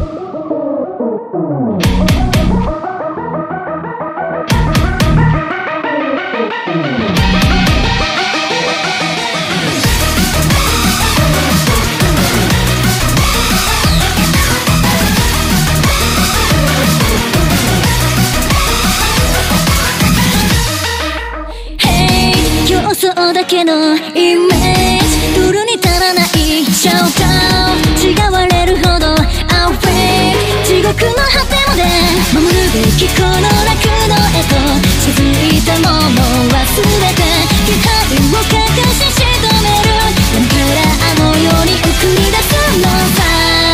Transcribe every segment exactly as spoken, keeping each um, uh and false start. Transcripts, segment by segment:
そうだけのイメージ取るに足らないシャウトアウト違われるほどアウェイ地獄の果てまで守るべきこの楽のへと気づいたもの忘れて気配を隠し仕留める闇からあの世に送り出すのさ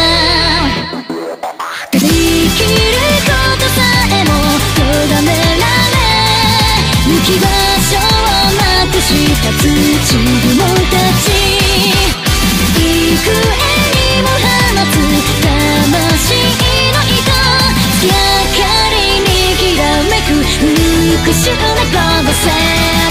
できることさえも咎められ行き場所をなくした土雲たち幾重にも放つ魂の糸月明かりにきらめく復讐のゴゴセ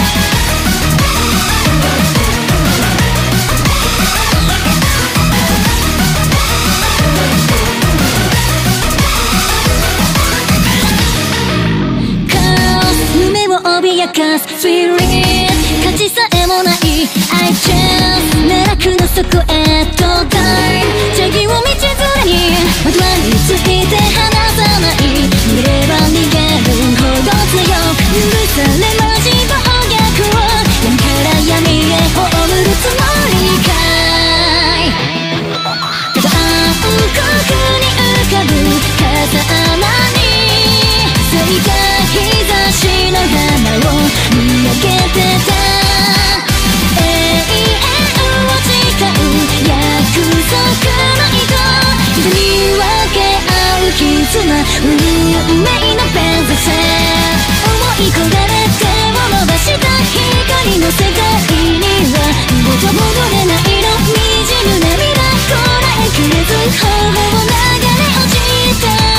脅かすフィーリング価値さえもない I chance 奈落の底へとダイブ正義を道連れにまとわりついて離さない見れば逃げるほど強く許されまじ暴虐を闇から闇へ葬るつもりかいただ暗黒に浮かぶ風穴に咲いた日差しの花を見上げてた永遠を誓う約束の糸人に分け合う絆運命のペンザセ思い焦がれ手を伸ばした光の世界には二度と戻れないの滲む涙こらえきれず頬を流れ落ちた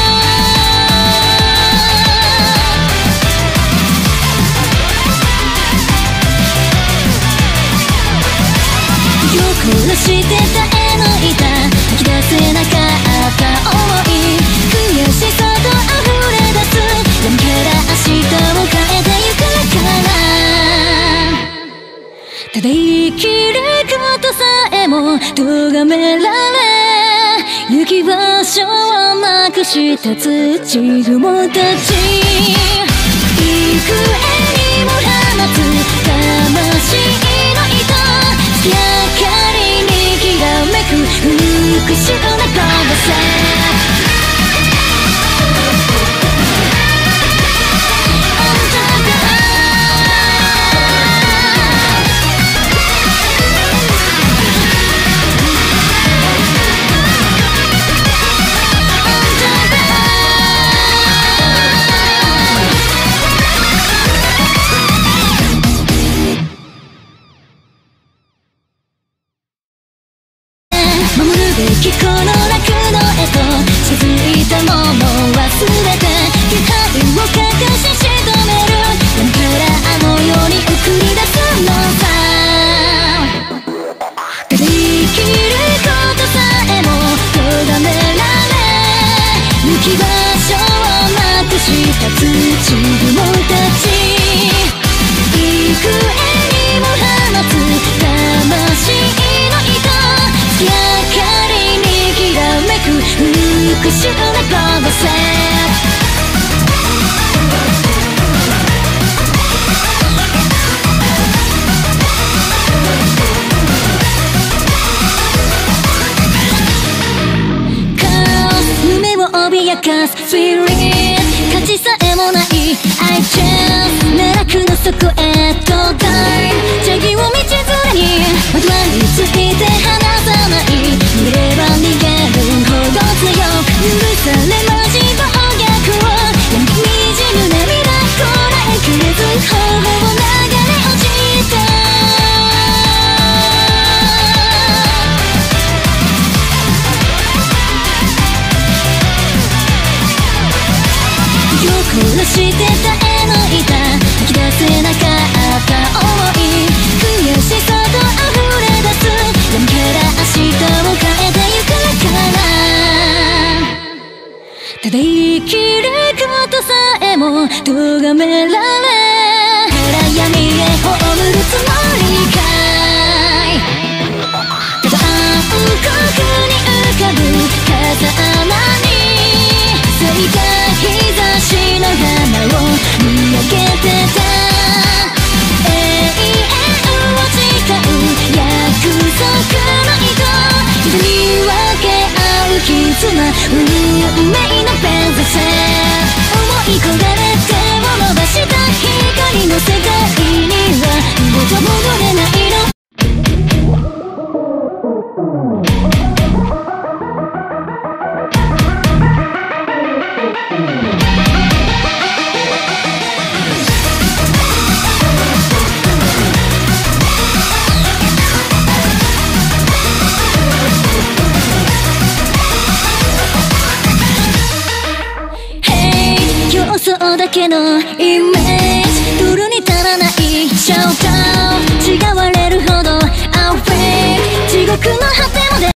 殺して耐え抜いた吐き出せなかった想い悔しさと溢れ出す闇から明日を変えてゆくからただ生きることさえも咎められ行き場所をなくした土雲たち幾重にも放つ魂の糸月明かりにきらめく復讐のゴゴセこの楽の絵と気づいたもの忘れて気配を隠し仕留める闇からあの世に送り出すのさできることさえも咎められ行き場所をなくした土雲たち幾重にも放つ魂の糸月明かりにきらめく復讐のゴゴセカオス夢を脅かすフィーリング価値さえもない I chance 奈落の底へとダイブ正義を道連れにまとわりついて離さない見れば逃げるほど強く許されまじ暴虐を闇にじむ涙こらえきれず頬を流れ落ちた殺して耐え抜いた吐き出せなかった想い悔しさと溢れ出す闇から明日を変えてゆくからただ生きることさえも咎められ暗闇へ葬るつもりかい。ただ暗黒に浮かぶ風穴に咲いた日差しの花を見上げてた。永遠を誓う約束の糸傷に分け合う絆運命のペンザセ思い焦がれ手を伸ばした光の世界には二度と戻れないの。そうだけのイメージ取るに足らないシャウト